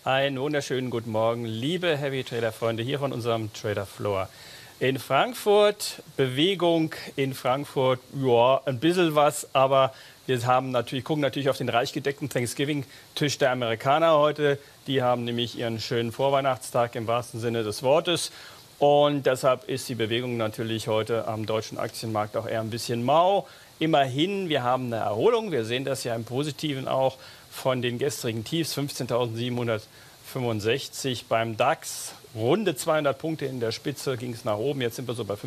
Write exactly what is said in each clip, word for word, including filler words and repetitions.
Einen wunderschönen guten Morgen, liebe Heavy Trader Freunde, hier von unserem Trader Floor. In Frankfurt, Bewegung in Frankfurt, ja, ein bisschen was, aber wir haben natürlich, gucken natürlich auf den reich gedeckten Thanksgiving-Tisch der Amerikaner heute. Die haben nämlich ihren schönen Vorweihnachtstag im wahrsten Sinne des Wortes. Und deshalb ist die Bewegung natürlich heute am deutschen Aktienmarkt auch eher ein bisschen mau. Immerhin, wir haben eine Erholung. Wir sehen das ja im Positiven auch von den gestrigen Tiefs, fünfzehntausendsiebenhundertfünfundsechzig beim DAX. Runde zweihundert Punkte in der Spitze ging es nach oben. Jetzt sind wir so bei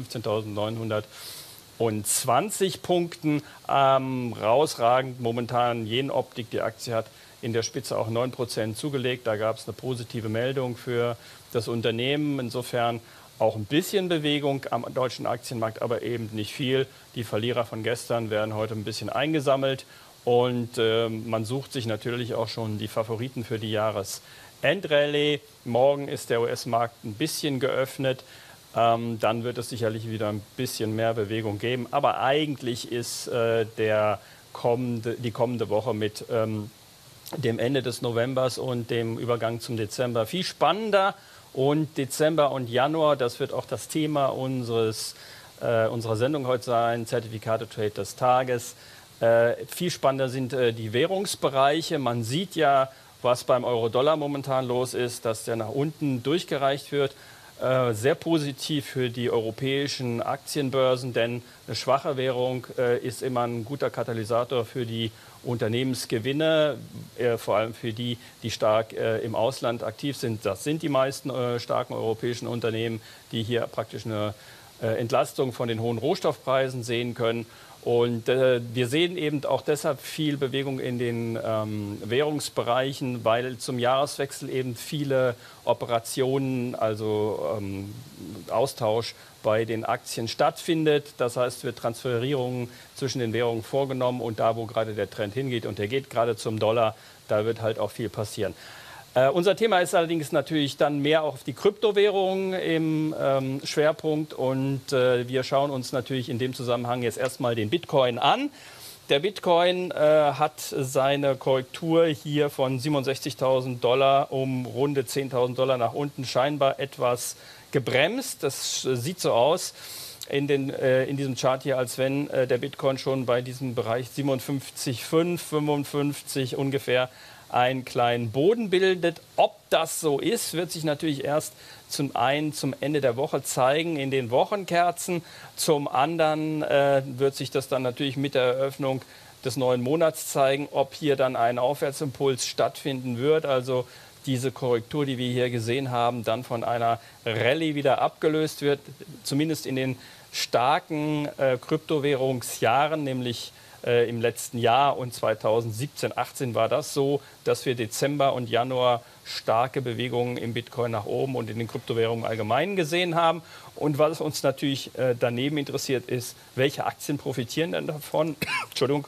fünfzehntausendneunhundertzwanzig Punkten. Ähm, rausragend momentan Jenoptik. Die Aktie hat in der Spitze auch neun Prozent zugelegt. Da gab es eine positive Meldung für das Unternehmen. Insofern auch ein bisschen Bewegung am deutschen Aktienmarkt, aber eben nicht viel. Die Verlierer von gestern werden heute ein bisschen eingesammelt. Und äh, man sucht sich natürlich auch schon die Favoriten für die Jahresendrallye. Morgen ist der U S-Markt ein bisschen geöffnet. Ähm, dann wird es sicherlich wieder ein bisschen mehr Bewegung geben. Aber eigentlich ist äh, der kommende, die kommende Woche mit ähm, dem Ende des Novembers und dem Übergang zum Dezember viel spannender. Und Dezember und Januar, das wird auch das Thema unseres, äh, unserer Sendung heute sein, Zertifikate-Trade des Tages. Äh, viel spannender sind äh, die Währungsbereiche. Man sieht ja, was beim Euro-Dollar momentan los ist, dass der nach unten durchgereicht wird. Äh, sehr positiv für die europäischen Aktienbörsen, denn eine schwache Währung äh, ist immer ein guter Katalysator für die Unternehmensgewinne, äh, vor allem für die, die stark äh, im Ausland aktiv sind. Das sind die meisten äh, starken europäischen Unternehmen, die hier praktisch eine äh, Entlastung von den hohen Rohstoffpreisen sehen können. Und äh, wir sehen eben auch deshalb viel Bewegung in den ähm, Währungsbereichen, weil zum Jahreswechsel eben viele Operationen, also ähm, Austausch bei den Aktien stattfindet. Das heißt, wird Transferierungen zwischen den Währungen vorgenommen und da, wo gerade der Trend hingeht, und der geht gerade zum Dollar, da wird halt auch viel passieren. Uh, unser Thema ist allerdings natürlich dann mehr auf die Kryptowährungen im ähm, Schwerpunkt und äh, wir schauen uns natürlich in dem Zusammenhang jetzt erstmal den Bitcoin an. Der Bitcoin äh, hat seine Korrektur hier von siebenundsechzigtausend Dollar um runde zehntausend Dollar nach unten scheinbar etwas gebremst. Das äh, sieht so aus in, den, äh, in diesem Chart hier, als wenn äh, der Bitcoin schon bei diesem Bereich siebenundfünfzig Komma fünf, fünfundfünfzig ungefähr einen kleinen Boden bildet. Ob das so ist, wird sich natürlich erst zum einen zum Ende der Woche zeigen in den Wochenkerzen. Zum anderen äh, wird sich das dann natürlich mit der Eröffnung des neuen Monats zeigen, ob hier dann ein Aufwärtsimpuls stattfinden wird. Also diese Korrektur, die wir hier gesehen haben, dann von einer Rallye wieder abgelöst wird. Zumindest in den starken äh, Kryptowährungsjahren, nämlich Äh, im letzten Jahr und zweitausendsiebzehn, achtzehn war das so, dass wir Dezember und Januar starke Bewegungen im Bitcoin nach oben und in den Kryptowährungen allgemein gesehen haben. Und was uns natürlich äh, daneben interessiert ist, welche Aktien profitieren denn davon? Entschuldigung.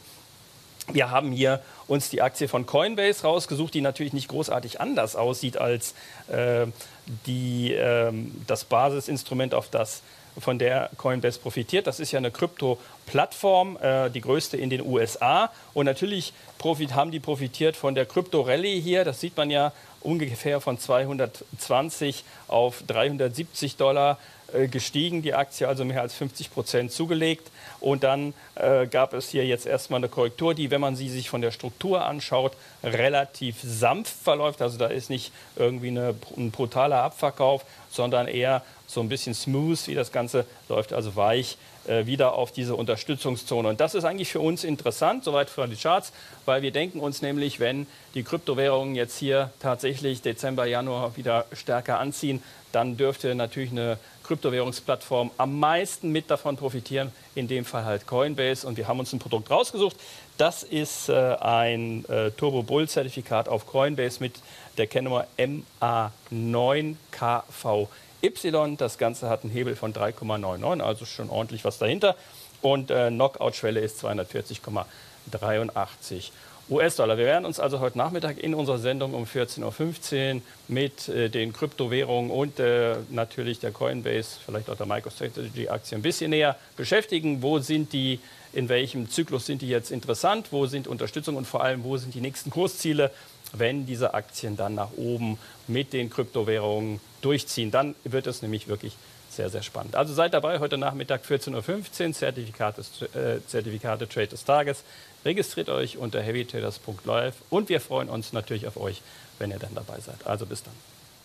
Wir haben hier uns die Aktie von Coinbase rausgesucht, die natürlich nicht großartig anders aussieht als äh, die, äh, das Basisinstrument, auf das von der Coinbase profitiert. Das ist ja eine Krypto-Plattform, äh, die größte in den U S A. Und natürlich profit, haben die profitiert von der Krypto-Rallye hier. Das sieht man ja ungefähr von zweihundertzwanzig auf dreihundertsiebzig Dollar äh, gestiegen. Die Aktie also mehr als fünfzig Prozent zugelegt. Und dann äh, gab es hier jetzt erstmal eine Korrektur, die, wenn man sie sich von der Struktur anschaut, relativ sanft verläuft. Also da ist nicht irgendwie eine, ein brutaler Abverkauf, sondern eher so ein bisschen smooth, wie das Ganze läuft, also weich, äh, wieder auf diese Unterstützungszone. Und das ist eigentlich für uns interessant, soweit für die Charts, weil wir denken uns nämlich, wenn die Kryptowährungen jetzt hier tatsächlich Dezember, Januar wieder stärker anziehen, dann dürfte natürlich eine Kryptowährungsplattform am meisten mit davon profitieren, in dem Fall halt Coinbase. Und wir haben uns ein Produkt rausgesucht. Das ist äh, ein äh, Turbo Bull Zertifikat auf Coinbase mit der Kennnummer M A neun K V Y. Das Ganze hat einen Hebel von drei Komma neunundneunzig, also schon ordentlich was dahinter. Und äh, Knockout-Schwelle ist zweihundertvierzig Komma dreiundachtzig U S-Dollar. Wir werden uns also heute Nachmittag in unserer Sendung um vierzehn Uhr fünfzehn mit äh, den Kryptowährungen und äh, natürlich der Coinbase, vielleicht auch der MicroStrategy-Aktie ein bisschen näher beschäftigen. Wo sind die, in welchem Zyklus sind die jetzt interessant? Wo sind Unterstützung und vor allem, wo sind die nächsten Kursziele? wenn diese Aktien dann nach oben mit den Kryptowährungen durchziehen. Dann wird es nämlich wirklich sehr, sehr spannend. Also seid dabei heute Nachmittag vierzehn Uhr fünfzehn, Zertifikate, äh, Zertifikate Trade des Tages. Registriert euch unter heavy traders punkt live und wir freuen uns natürlich auf euch, wenn ihr dann dabei seid. Also bis dann.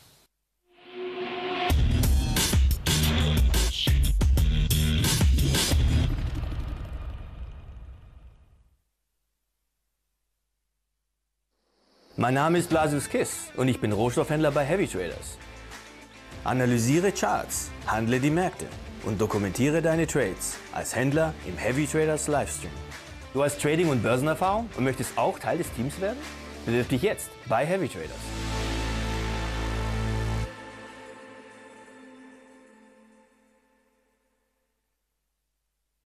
Mein Name ist Blasius Kiss und ich bin Rohstoffhändler bei Heavy Traders. Analysiere Charts, handle die Märkte und dokumentiere deine Trades als Händler im Heavy Traders Livestream. Du hast Trading- und Börsenerfahrung und möchtest auch Teil des Teams werden? Bewirb dich jetzt bei Heavy Traders.